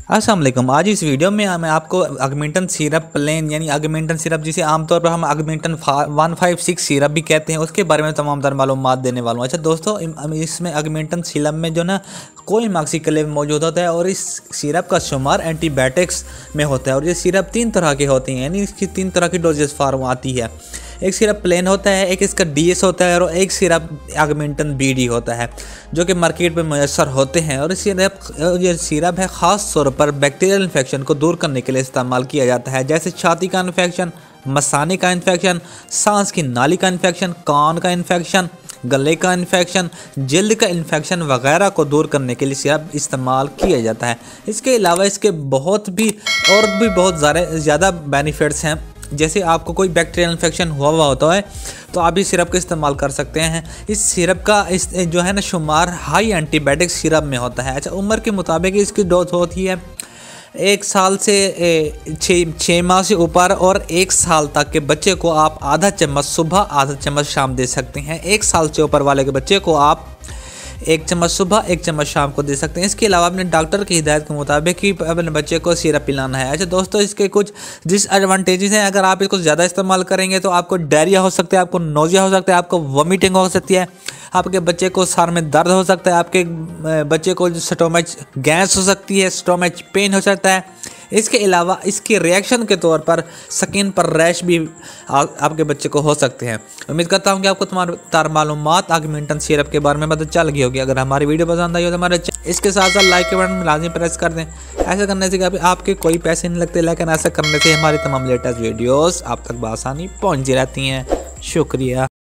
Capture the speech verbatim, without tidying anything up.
अस्सलाम वालेकुम। आज इस वीडियो में मैं आपको ऑगमेंटन सिरप प्लेन यानी ऑगमेंटन सिरप जिसे आमतौर पर हम Augmentin one five six syrup भी कहते हैं उसके बारे में तमाम तर मालूमात देने वाला हूँ। अच्छा दोस्तों, इसमें ऑगमेंटन सिरप में जो ना कोई मॉक्सिक्लेव मौजूद होता है और इस सिरप का शुमार एंटीबायोटिक्स में होता है। और ये सिरप तीन तरह के होते हैं यानी इसकी तीन तरह की डोजेस फार्म आती है। एक सिरप प्लेन होता है, एक इसका डीएस होता है और एक सिरप ऑगमेंटन बीडी होता है जो कि मार्केट में मैसर होते हैं। और इस सिरप ये सिरप है ख़ास तौर पर बैक्टीरियल इन्फेक्शन को दूर करने के लिए इस्तेमाल किया जाता है, जैसे छाती का इन्फेक्शन, मसाने का इन्फेक्शन, सांस की नाली का इन्फेक्शन, कान का इन्फेक्शन, गले का इन्फेक्शन, जल्द का इन्फेक्शन वगैरह को दूर करने के लिए सिरप इस्तेमाल किया जाता है। इसके अलावा इसके बहुत भी और भी बहुत ज़्यादा बेनिफिट्स हैं। जैसे आपको कोई बैक्टीरियल इन्फेक्शन हुआ हुआ होता है तो आप इस सिरप का इस्तेमाल कर सकते हैं। इस सिरप का इस जो है ना शुमार हाई एंटीबायोटिक सिरप में होता है। अच्छा, उम्र के मुताबिक इसकी डोज होती है एक साल से छः छः माह से ऊपर, और एक साल तक के बच्चे को आप आधा चम्मच सुबह आधा चम्मच शाम दे सकते हैं। एक साल से ऊपर वाले के बच्चे को आप एक चम्मच सुबह एक चम्मच शाम को दे सकते हैं। इसके अलावा अपने डॉक्टर की हिदायत के मुताबिक ही अपने बच्चे को सिरप पिलाना है। अच्छा दोस्तों, इसके कुछ डिसएडवांटेजेस हैं। अगर आप इसको ज़्यादा इस्तेमाल करेंगे तो आपको डायरिया हो सकता है, आपको नोजिया हो सकता है, आपको वॉमिटिंग हो सकती है, आपके बच्चे को सर में दर्द हो सकता है, आपके बच्चे को स्टोमच गैस हो सकती है, स्टोमच पेन हो सकता है। इसके अलावा इसके रिएक्शन के तौर पर स्किन पर रैश भी आ, आपके बच्चे को हो सकते हैं। उम्मीद करता हूं कि आपको तुम्हारे तार मालूमात ऑगमेंटन सिरप के बारे में पता चल गई होगी। अगर हमारी वीडियो पसंद आई हो तो हमारे इसके साथ साथ लाइक के बटन में लाजमी प्रेस कर दें। ऐसा करने से आपके कोई पैसे नहीं लगते, लेकिन ऐसा करने से हमारी तमाम लेटेस्ट वीडियोज़ आप तक बआसानी पहुँचती रहती हैं। शुक्रिया।